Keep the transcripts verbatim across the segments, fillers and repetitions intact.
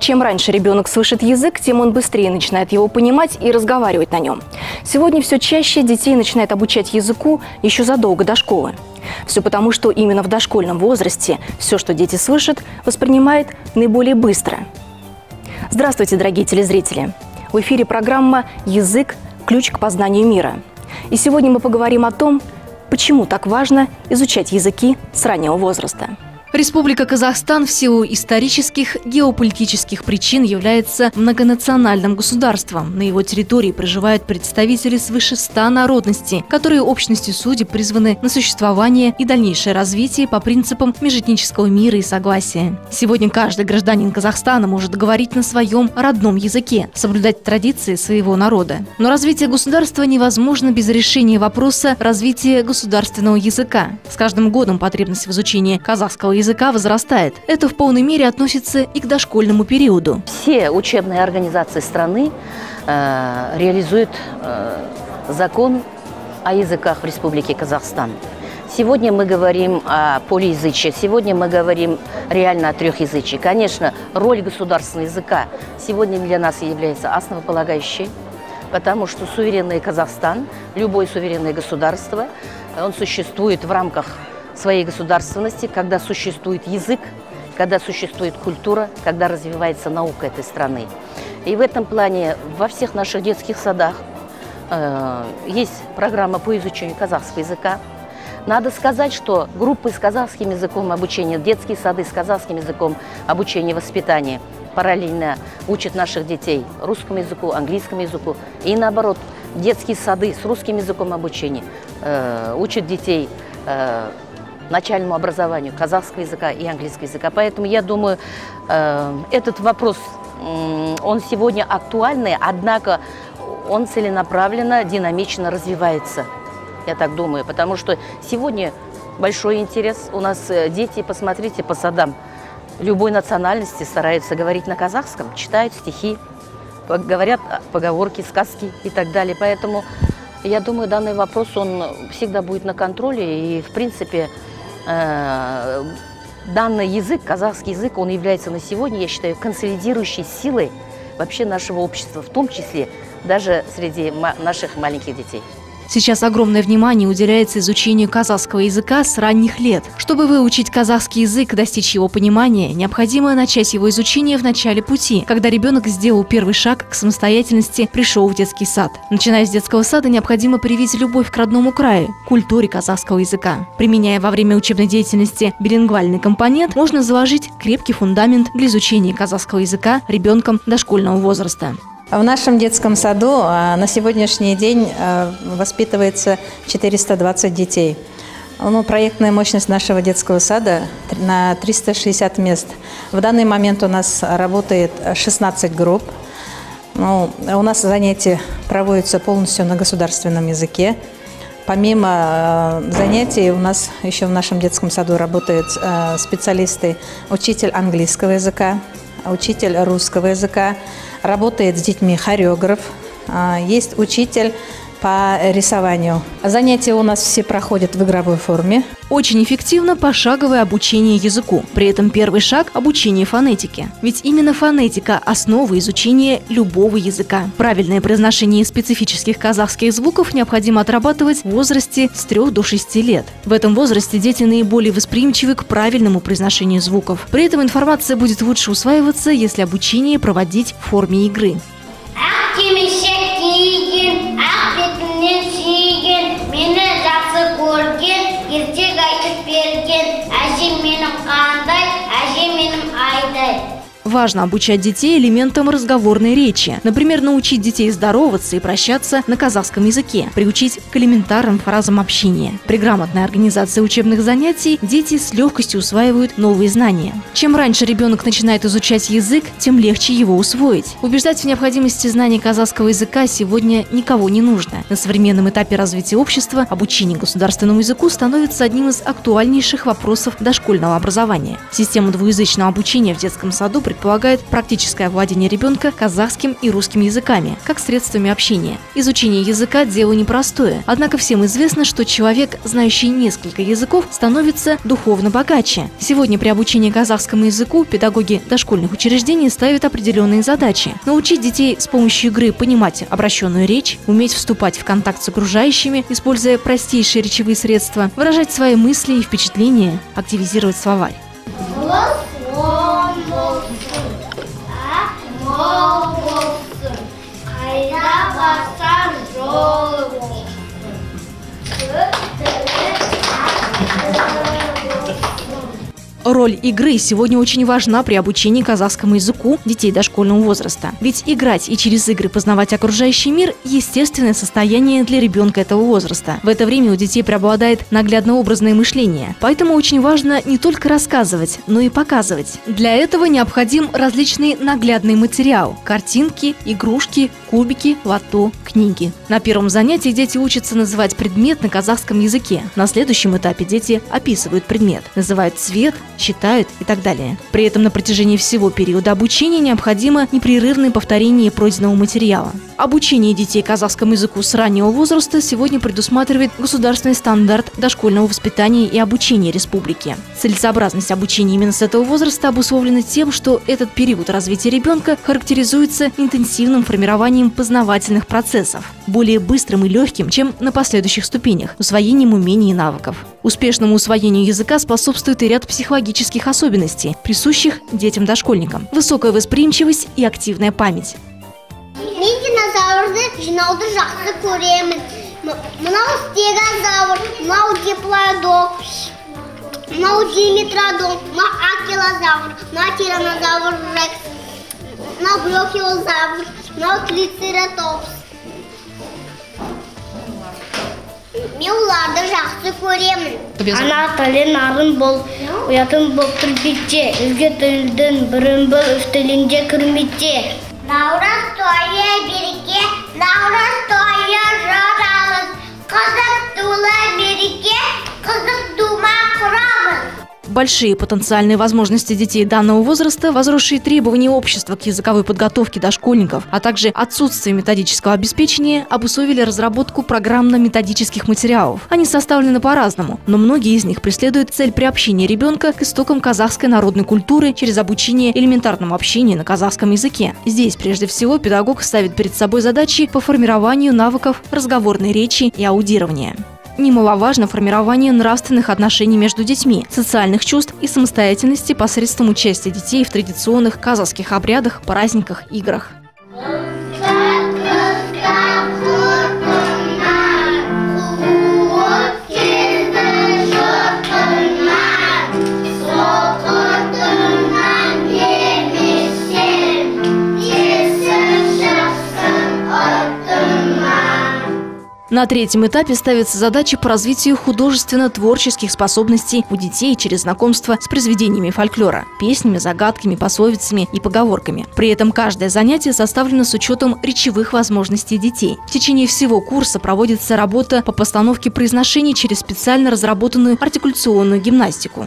Чем раньше ребенок слышит язык, тем он быстрее начинает его понимать и разговаривать на нем. Сегодня все чаще детей начинают обучать языку еще задолго до школы. Все потому, что именно в дошкольном возрасте все, что дети слышат, воспринимают наиболее быстро. Здравствуйте, дорогие телезрители! В эфире программа «Язык. Ключ к познанию мира». И сегодня мы поговорим о том, почему так важно изучать языки с раннего возраста. Республика Казахстан в силу исторических, геополитических причин является многонациональным государством. На его территории проживают представители свыше ста народностей, которые общностью судеб призваны на существование и дальнейшее развитие по принципам межэтнического мира и согласия. Сегодня каждый гражданин Казахстана может говорить на своем родном языке, соблюдать традиции своего народа. Но развитие государства невозможно без решения вопроса развития государственного языка. С каждым годом потребность в изучении казахского языка языка возрастает. Это в полной мере относится и к дошкольному периоду. Все учебные организации страны э, реализуют э, закон о языках в Республике Казахстан. Сегодня мы говорим о полиязычии, сегодня мы говорим реально о трехязычии. Конечно, роль государственного языка сегодня для нас является основополагающей, потому что суверенный Казахстан, любое суверенное государство, он существует в рамках своей государственности, когда существует язык, когда существует культура, когда развивается наука этой страны. И в этом плане во всех наших детских садах э, есть программа по изучению казахского языка. Надо сказать, что группы с казахским языком обучения, детские сады с казахским языком обучения и воспитания параллельно учат наших детей русскому языку, английскому языку. И наоборот, детские сады с русским языком обучения э, учат детей э, начальному образованию казахского языка и английского языка. Поэтому я думаю, э, этот вопрос, э, он сегодня актуальный, однако он целенаправленно, динамично развивается. Я так думаю, потому что сегодня большой интерес. У нас дети, посмотрите, по садам любой национальности стараются говорить на казахском, читают стихи, говорят поговорки, сказки и так далее. Поэтому я думаю, данный вопрос, он всегда будет на контроле. И, в принципе, э, данный язык, казахский язык, он является на сегодня, я считаю, консолидирующей силой вообще нашего общества, в том числе даже среди наших маленьких детей. Сейчас огромное внимание уделяется изучению казахского языка с ранних лет. Чтобы выучить казахский язык и достичь его понимания, необходимо начать его изучение в начале пути, когда ребенок сделал первый шаг к самостоятельности, пришел в детский сад. Начиная с детского сада, необходимо привить любовь к родному краю, культуре казахского языка. Применяя во время учебной деятельности билингвальный компонент, можно заложить крепкий фундамент для изучения казахского языка ребенком дошкольного возраста. В нашем детском саду на сегодняшний день воспитывается четыреста двадцать детей. Ну, проектная мощность нашего детского сада на триста шестьдесят мест. В данный момент у нас работает шестнадцать групп. Ну, у нас занятия проводятся полностью на государственном языке. Помимо занятий у нас еще в нашем детском саду работают специалисты, учитель английского языка, учитель русского языка, работает с детьми хореограф, есть учитель по рисованию. Занятия у нас все проходят в игровой форме. Очень эффективно пошаговое обучение языку. При этом первый шаг – обучение фонетике. Ведь именно фонетика – основа изучения любого языка. Правильное произношение специфических казахских звуков необходимо отрабатывать в возрасте с трёх до шести лет. В этом возрасте дети наиболее восприимчивы к правильному произношению звуков. При этом информация будет лучше усваиваться, если обучение проводить в форме игры. Ертең айтып берген, әжем менің қандай, әжем менің айдай. Важно обучать детей элементам разговорной речи. Например, научить детей здороваться и прощаться на казахском языке, приучить к элементарным фразам общения. При грамотной организации учебных занятий дети с легкостью усваивают новые знания. Чем раньше ребенок начинает изучать язык, тем легче его усвоить. Убеждать в необходимости знания казахского языка сегодня никого не нужно. На современном этапе развития общества обучение государственному языку становится одним из актуальнейших вопросов дошкольного образования. Система двуязычного обучения в детском саду предполагает предполагает практическое овладение ребенка казахским и русским языками, как средствами общения. Изучение языка – дело непростое. Однако всем известно, что человек, знающий несколько языков, становится духовно богаче. Сегодня при обучении казахскому языку педагоги дошкольных учреждений ставят определенные задачи. Научить детей с помощью игры понимать обращенную речь, уметь вступать в контакт с окружающими, используя простейшие речевые средства, выражать свои мысли и впечатления, активизировать словарь. Роль игры сегодня очень важна при обучении казахскому языку детей дошкольного возраста. Ведь играть и через игры познавать окружающий мир – естественное состояние для ребенка этого возраста. В это время у детей преобладает наглядно-образное мышление. Поэтому очень важно не только рассказывать, но и показывать. Для этого необходим различный наглядный материал – картинки, игрушки, кубики, лото, книги. На первом занятии дети учатся называть предмет на казахском языке. На следующем этапе дети описывают предмет, называют цвет, считают и так далее. При этом на протяжении всего периода обучения необходимо непрерывное повторение пройденного материала. Обучение детей казахскому языку с раннего возраста сегодня предусматривает государственный стандарт дошкольного воспитания и обучения республики. Целесообразность обучения именно с этого возраста обусловлена тем, что этот период развития ребенка характеризуется интенсивным формированием познавательных процессов, более быстрым и легким, чем на последующих ступенях, усвоением умений и навыков. Успешному усвоению языка способствует и ряд психологических особенностей, присущих детям-дошкольникам: высокая восприимчивость и активная память. Мен динозаврды жинауды жақсы көремін. Мынау стегозавр, мынау диплодок, мынау диметродон, мынау акелозавр, мынау тиранозавр рекс, мынау брахиозавр, мынау трицератопс. Мен оларды жақсы көремін. Ана тілі нарын бол, ұятын бол түрбетте, өзге тілдің бірін бол, үстілінде кірметте. Лаура стоя береке, Лаура стоя жаралыз, қызық тула береке, қызық дума құрамыз. Большие потенциальные возможности детей данного возраста, возросшие требования общества к языковой подготовке дошкольников, а также отсутствие методического обеспечения обусловили разработку программно-методических материалов. Они составлены по-разному, но многие из них преследуют цель приобщения ребенка к истокам казахской народной культуры через обучение элементарному общению на казахском языке. Здесь, прежде всего, педагог ставит перед собой задачи по формированию навыков разговорной речи и аудирования. Немаловажно формирование нравственных отношений между детьми, социальных чувств и самостоятельности посредством участия детей в традиционных казахских обрядах, праздниках, играх. На третьем этапе ставятся задачи по развитию художественно-творческих способностей у детей через знакомство с произведениями фольклора, песнями, загадками, пословицами и поговорками. При этом каждое занятие составлено с учетом речевых возможностей детей. В течение всего курса проводится работа по постановке произношений через специально разработанную артикуляционную гимнастику.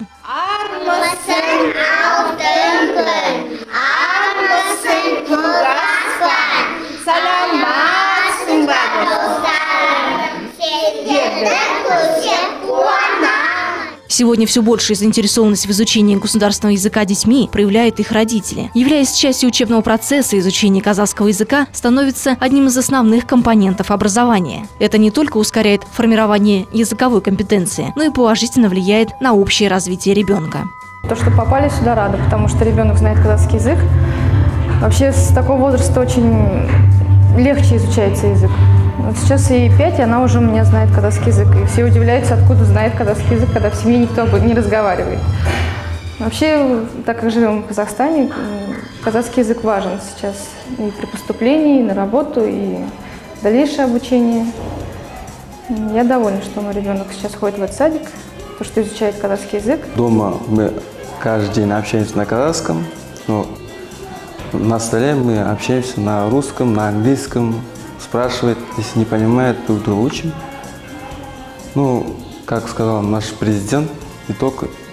Сегодня все большая заинтересованность в изучении государственного языка детьми проявляют их родители. Являясь частью учебного процесса, изучение казахского языка становится одним из основных компонентов образования. Это не только ускоряет формирование языковой компетенции, но и положительно влияет на общее развитие ребенка. То, что попали сюда, рада, потому что ребенок знает казахский язык. Вообще с такого возраста очень легче изучается язык. Вот сейчас ей пять, и она уже у меня знает казахский язык. И все удивляются, откуда знает казахский язык, когда в семье никто не разговаривает. Вообще, так как живем в Казахстане, казахский язык важен сейчас и при поступлении, и на работу, и дальнейшее обучение. Я довольна, что мой ребенок сейчас ходит в этот садик, то, что изучает казахский язык. Дома мы каждый день общаемся на казахском, но на столе мы общаемся на русском, на английском. Спрашивает, если не понимает, друг друга учим. Ну, как сказал наш президент, итог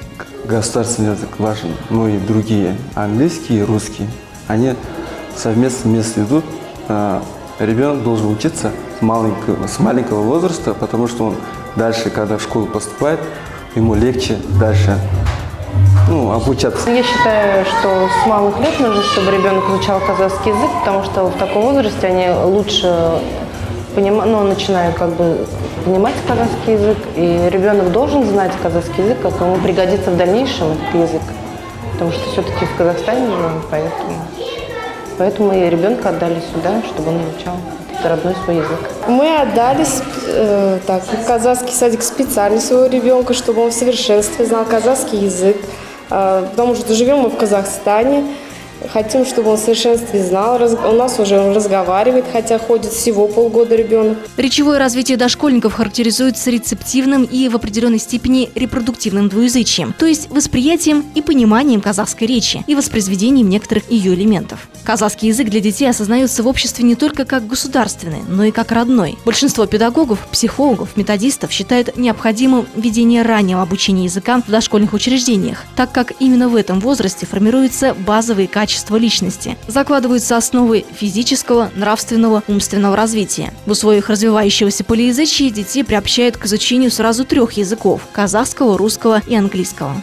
государственный язык важен, но и другие, английский и русский. Они совместно вместе идут. Ребенок должен учиться с маленького, с маленького возраста, потому что он дальше, когда в школу поступает, ему легче дальше ну, обучаться. Я считаю, что с малых лет нужно, чтобы ребенок изучал казахский язык, потому что в таком возрасте они лучше понимают, ну, начинают как бы понимать казахский язык, и ребенок должен знать казахский язык, как ему пригодится в дальнейшем этот язык, потому что все-таки в Казахстане живем, поэтому, поэтому и ребенка отдали сюда, чтобы он изучал этот родной свой язык. Мы отдали э, так, в казахский садик специально своего ребенка, чтобы он в совершенстве знал казахский язык, э, потому что живем мы в Казахстане. Хотим, чтобы он в совершенстве знал. У нас уже он разговаривает, хотя ходит всего полгода ребенок. Речевое развитие дошкольников характеризуется рецептивным и в определенной степени репродуктивным двуязычием, то есть восприятием и пониманием казахской речи и воспроизведением некоторых ее элементов. Казахский язык для детей осознается в обществе не только как государственный, но и как родной. Большинство педагогов, психологов, методистов считают необходимым введение раннего обучения языкам в дошкольных учреждениях, так как именно в этом возрасте формируются базовые качества личности, закладываются основы физического, нравственного, умственного развития. В условиях развивающегося полиязычия детей приобщают к изучению сразу трех языков – казахского, русского и английского.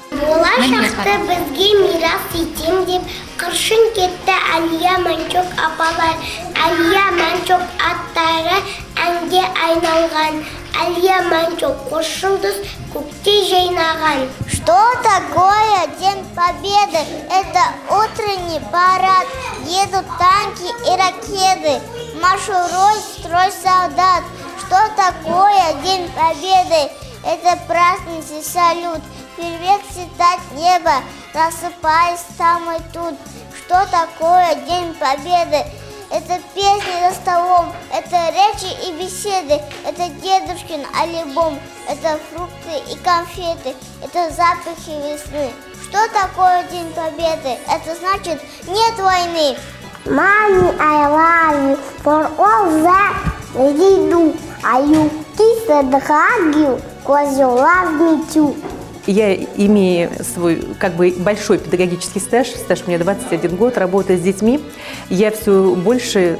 Что такое День Победы? Это утренний парад. Едут танки и ракеты. Марширует строй солдат. Что такое День Победы? Это праздничный салют. Вперед цветать небо, рассыпаясь там и тут. Что такое День Победы? Это песни за столом, это речи и беседы, это дедушкин альбом, это фрукты и конфеты, это запахи весны. Что такое День Победы? Это значит нет войны. Mommy, I love you for all that you do. Are you kiss and hug you, cause you love me too. Я имею свой как бы большой педагогический стаж, стаж у меня двадцать один год, работаю с детьми. Я все больше,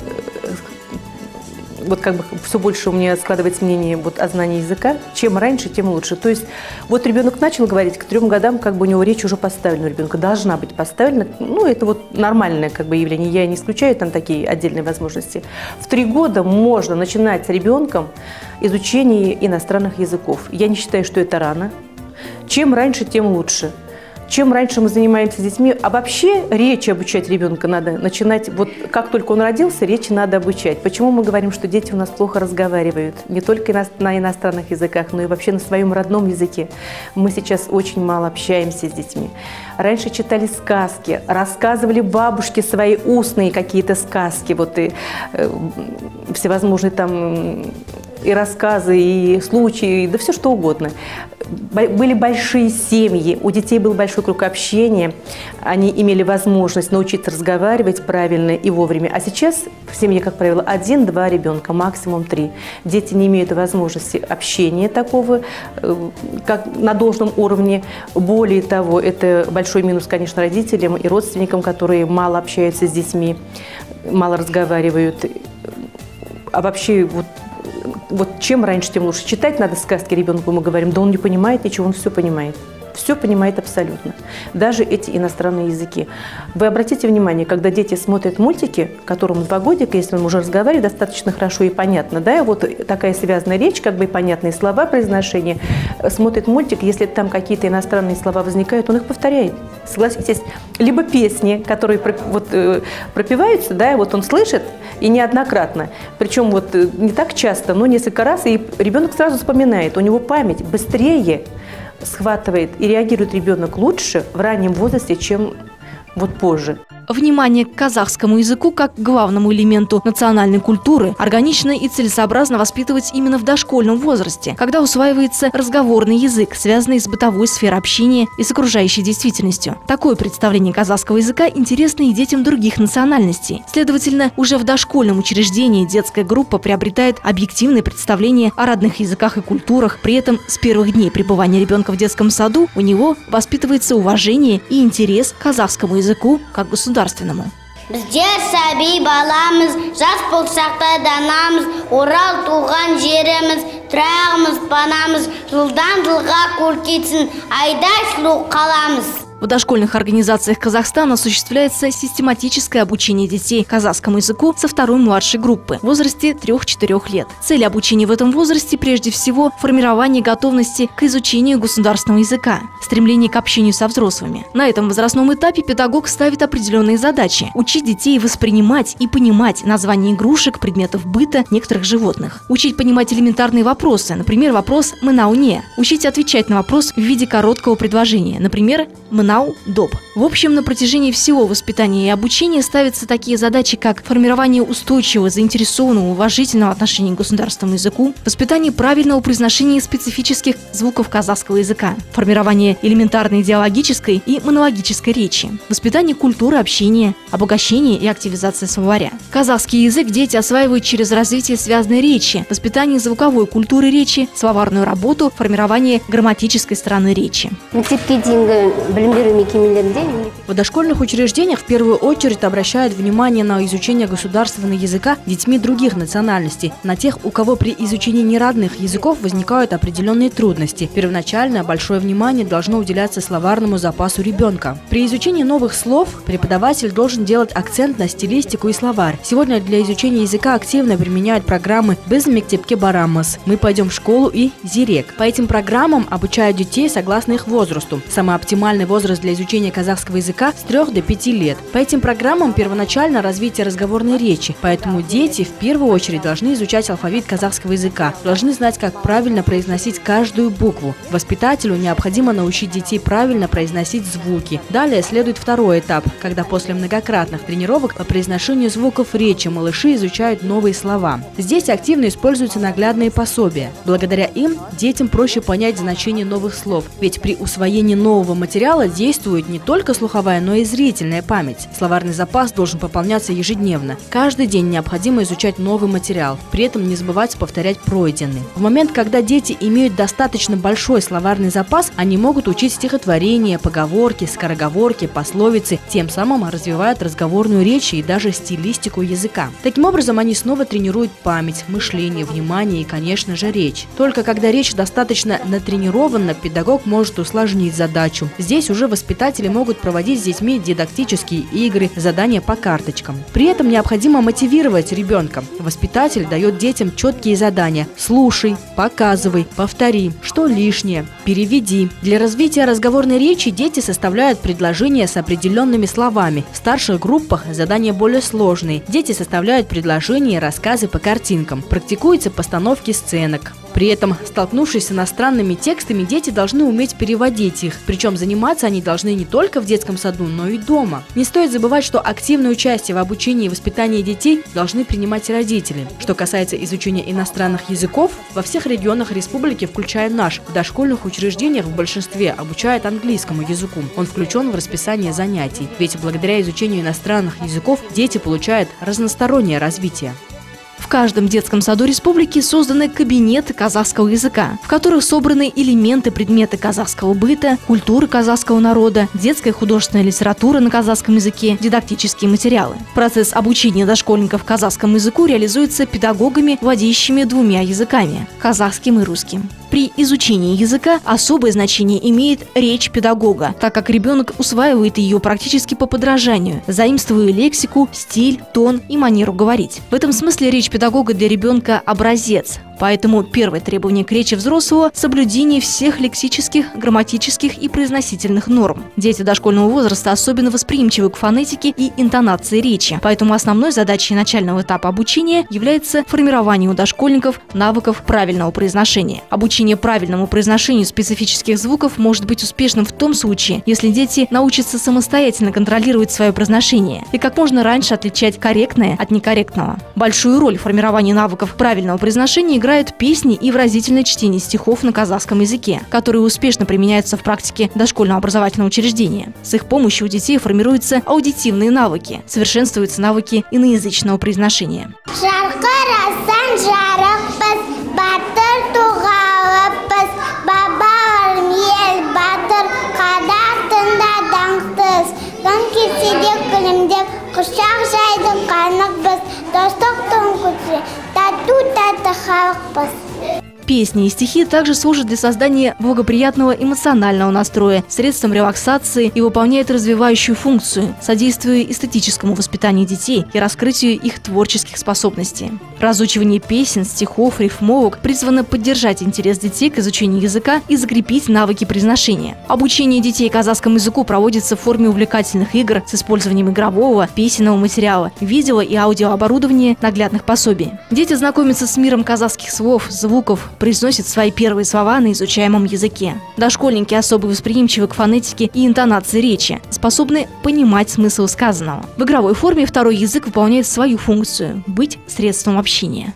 вот как бы все больше у меня складывается мнение вот о знании языка. Чем раньше, тем лучше. То есть вот ребенок начал говорить, к трем годам как бы у него речь уже поставлена, у ребенка должна быть поставлена. Ну, это вот нормальное как бы явление, я не исключаю там такие отдельные возможности. В три года можно начинать с ребенком изучение иностранных языков. Я не считаю, что это рано. Чем раньше, тем лучше. Чем раньше мы занимаемся с детьми, а вообще речь обучать ребенка надо начинать, вот как только он родился, речи надо обучать. Почему мы говорим, что дети у нас плохо разговаривают? Не только на иностранных языках, но и вообще на своем родном языке. Мы сейчас очень мало общаемся с детьми. Раньше читали сказки, рассказывали бабушки свои устные какие-то сказки, вот и э, всевозможные там и рассказы, и случаи, да все что угодно. Были большие семьи, у детей был большой круг общения, они имели возможность научиться разговаривать правильно и вовремя. А сейчас в семье, как правило, один-два ребенка, максимум три. Дети не имеют возможности общения такого, как на должном уровне. Более того, это большой минус, конечно, родителям и родственникам, которые мало общаются с детьми, мало разговаривают. А вообще, вот, вот чем раньше, тем лучше. Читать надо сказки ребенку, мы говорим, да он не понимает ничего, он все понимает. Все понимает абсолютно. Даже эти иностранные языки. Вы обратите внимание, когда дети смотрят мультики, которому два годика, если он уже разговаривает достаточно хорошо и понятно, да, вот такая связанная речь, как бы и понятные слова, произношения, смотрит мультик, если там какие-то иностранные слова возникают, он их повторяет. Согласитесь? Либо песни, которые вот, пропеваются, да, вот он слышит, и неоднократно. Причем вот не так часто, но несколько раз, и ребенок сразу вспоминает. У него память быстрее схватывает и реагирует ребенок лучше в раннем возрасте, чем вот позже. внимание к казахскому языку как к главному элементу национальной культуры органично и целесообразно воспитывать именно в дошкольном возрасте, когда усваивается разговорный язык, связанный с бытовой сферой общения и с окружающей действительностью. Такое представление казахского языка интересно и детям других национальностей. Следовательно, уже в дошкольном учреждении детская группа приобретает объективное представление о родных языках и культурах. При этом с первых дней пребывания ребенка в детском саду у него воспитывается уважение и интерес к казахскому языку как государственному. Біздер сәби баламыз, жас болсақ та данамыз, орал туған жеріміз, тұрағымыз, панамыз, жылдан жылға көркейтсін, айдай сұлу қаламыз. В дошкольных организациях Казахстана осуществляется систематическое обучение детей казахскому языку со второй младшей группы в возрасте трёх-четырёх лет. Цель обучения в этом возрасте прежде всего формирование готовности к изучению государственного языка, стремление к общению со взрослыми. На этом возрастном этапе педагог ставит определенные задачи – учить детей воспринимать и понимать названия игрушек, предметов быта, некоторых животных. Учить понимать элементарные вопросы, например, вопрос «мынау-не». Учить отвечать на вопрос в виде короткого предложения, например, «мынау доп». В общем, на протяжении всего воспитания и обучения ставятся такие задачи, как формирование устойчивого, заинтересованного, уважительного отношения к государственному языку, воспитание правильного произношения специфических звуков казахского языка, формирование элементарной диалогической и монологической речи, воспитание культуры общения, обогащение и активизация словаря. Казахский язык дети осваивают через развитие связанной речи, воспитание звуковой культуры речи, словарную работу, формирование грамматической стороны речи. В дошкольных учреждениях в первую очередь обращают внимание на изучение государственного языка детьми других национальностей, на тех, у кого при изучении неродных языков возникают определенные трудности. Первоначально большое внимание должно уделяться словарному запасу ребенка. При изучении новых слов преподаватель должен делать акцент на стилистику и словарь. Сегодня для изучения языка активно применяют программы «Біз мектепке барамыз», «Мы пойдем в школу» и «Зирек». По этим программам обучают детей согласно их возрасту. Самый оптимальный возраст для изучения казахского языка с трёх до пяти лет. По этим программам первоначально развитие разговорной речи, поэтому дети в первую очередь должны изучать алфавит казахского языка, должны знать, как правильно произносить каждую букву. Воспитателю необходимо научить детей правильно произносить звуки. Далее следует второй этап, когда после многократных тренировок по произношению звуков речи малыши изучают новые слова. Здесь активно используются наглядные пособия. Благодаря им детям проще понять значение новых слов, ведь при усвоении нового материала действует не только слуховая, но и зрительная память. Словарный запас должен пополняться ежедневно. Каждый день необходимо изучать новый материал, при этом не забывать повторять пройденный. В момент, когда дети имеют достаточно большой словарный запас, они могут учить стихотворения, поговорки, скороговорки, пословицы, тем самым развивают разговорную речь и даже стилистику языка. Таким образом, они снова тренируют память, мышление, внимание и, конечно же, речь. Только когда речь достаточно натренирована, педагог может усложнить задачу. Здесь уже воспитатели могут проводить с детьми дидактические игры, задания по карточкам. При этом необходимо мотивировать ребенка. Воспитатель дает детям четкие задания: слушай, показывай, повтори, что лишнее, переведи. Для развития разговорной речи дети составляют предложения с определенными словами. В старших группах задания более сложные. Дети составляют предложения и рассказы по картинкам. Практикуются постановки сценок. При этом, столкнувшись с иностранными текстами, дети должны уметь переводить их. Причем заниматься они должны не только в детском саду, но и дома. Не стоит забывать, что активное участие в обучении и воспитании детей должны принимать родители. Что касается изучения иностранных языков, во всех регионах республики, включая наш, в дошкольных учреждениях в большинстве обучают английскому языку. Он включен в расписание занятий. Ведь благодаря изучению иностранных языков дети получают разностороннее развитие. В каждом детском саду республики созданы кабинеты казахского языка, в которых собраны элементы предметы казахского быта, культуры казахского народа, детская художественная литература на казахском языке, дидактические материалы. Процесс обучения дошкольников казахскому языку реализуется педагогами, владеющими двумя языками – казахским и русским. При изучении языка особое значение имеет речь педагога, так как ребенок усваивает ее практически по подражанию, заимствуя лексику, стиль, тон и манеру говорить. В этом смысле речь педагога для ребенка – образец. Поэтому первое требование к речи взрослого – соблюдение всех лексических, грамматических и произносительных норм. Дети дошкольного возраста особенно восприимчивы к фонетике и интонации речи, поэтому основной задачей начального этапа обучения является формирование у дошкольников навыков правильного произношения. Обучение правильному произношению специфических звуков может быть успешным в том случае, если дети научатся самостоятельно контролировать свое произношение и как можно раньше отличать корректное от некорректного. Большую роль в формировании навыков правильного произношения играют песни и выразительное чтение стихов на казахском языке, которые успешно применяются в практике дошкольного образовательного учреждения. С их помощью у детей формируются аудитивные навыки, совершенствуются навыки иноязычного произношения. Песни и стихи также служат для создания благоприятного эмоционального настроя, средством релаксации и выполняют развивающую функцию, содействуя эстетическому воспитанию детей и раскрытию их творческих способностей. Разучивание песен, стихов, рифмовок призвано поддержать интерес детей к изучению языка и закрепить навыки произношения. Обучение детей казахскому языку проводится в форме увлекательных игр с использованием игрового, песенного материала, видео и аудиооборудования, наглядных пособий. Дети знакомятся с миром казахских слов, звуков, произносят свои первые слова на изучаемом языке. Дошкольники особо восприимчивы к фонетике и интонации речи, способны понимать смысл сказанного. В игровой форме второй язык выполняет свою функцию – быть средством общения.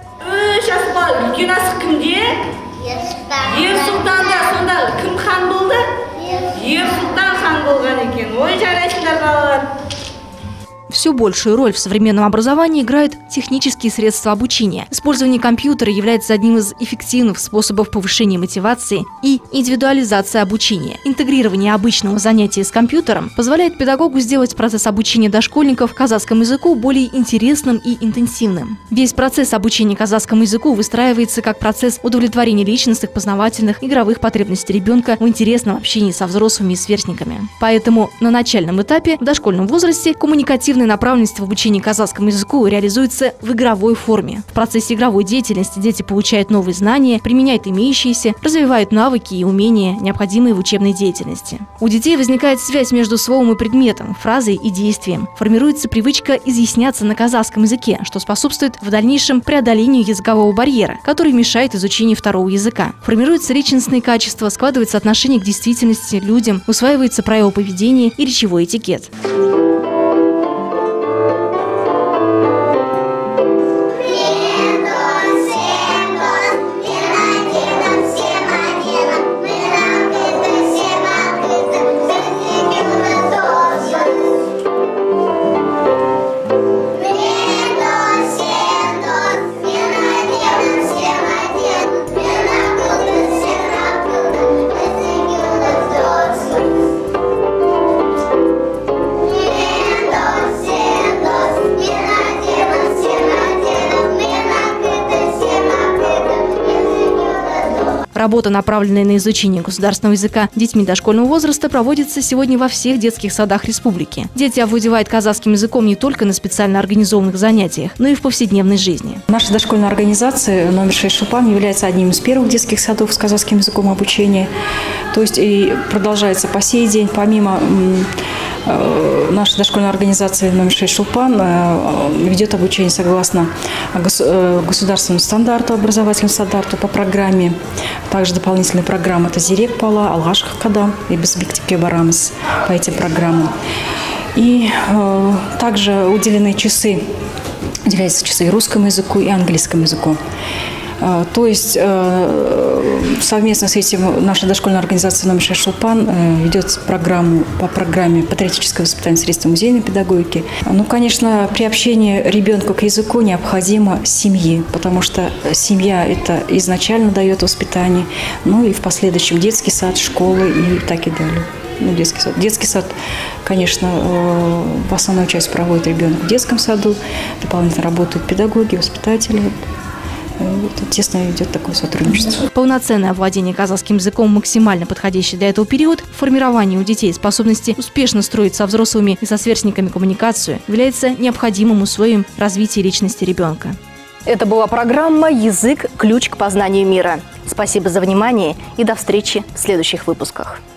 Все большую роль в современном образовании играют технические средства обучения. Использование компьютера является одним из эффективных способов повышения мотивации и индивидуализации обучения. Интегрирование обычного занятия с компьютером позволяет педагогу сделать процесс обучения дошкольников казахскому языку более интересным и интенсивным. Весь процесс обучения казахскому языку выстраивается как процесс удовлетворения личностных, познавательных, игровых потребностей ребенка в интересном общении со взрослыми и сверстниками. Поэтому на начальном этапе в дошкольном возрасте коммуникативная направленность в обучении казахскому языку реализуется в игровой форме. В процессе игровой деятельности дети получают новые знания, применяют имеющиеся, развивают навыки и умения, необходимые в учебной деятельности. У детей возникает связь между словом и предметом, фразой и действием. Формируется привычка изъясняться на казахском языке, что способствует в дальнейшем преодолению языкового барьера, который мешает изучению второго языка. Формируются личностные качества, складывается отношение к действительности, людям, усваиваются правила поведения и речевой этикет. Работа, направленная на изучение государственного языка детьми дошкольного возраста, проводится сегодня во всех детских садах республики. Дети овладевают казахским языком не только на специально организованных занятиях, но и в повседневной жизни. Наша дошкольная организация номер шесть Шулпан является одним из первых детских садов с казахским языком обучения. То есть и продолжается по сей день, помимо наша дошкольная организация номер шесть Шулпан ведет обучение согласно государственному стандарту, образовательному стандарту по программе. Также дополнительные программы – это Зирек Пала, Алгашка Кадам и Безбектике Барамс по этим программам. И э, также уделены часы, уделяются часы и русскому языку, и английскому языку. Э, то есть э, совместно с этим наша дошкольная организация номер шесть Шулпан э, ведет программу по программе патриотического воспитания средства музейной педагогики. Ну, конечно, приобщение ребенка к языку необходимо семьи, потому что семья это изначально дает воспитание, ну и в последующем детский сад, школы и так и далее. Ну, детский сад. Детский сад, конечно, в основную часть проводит ребенок в детском саду, дополнительно работают педагоги, воспитатели. Вот, тесно идет такое сотрудничество. Полноценное овладение казахским языком, максимально подходящий для этого период, формирование у детей способности успешно строить со взрослыми и со сверстниками коммуникацию является необходимым условием развития личности ребенка. Это была программа «Язык. Ключ к познанию мира». Спасибо за внимание и до встречи в следующих выпусках.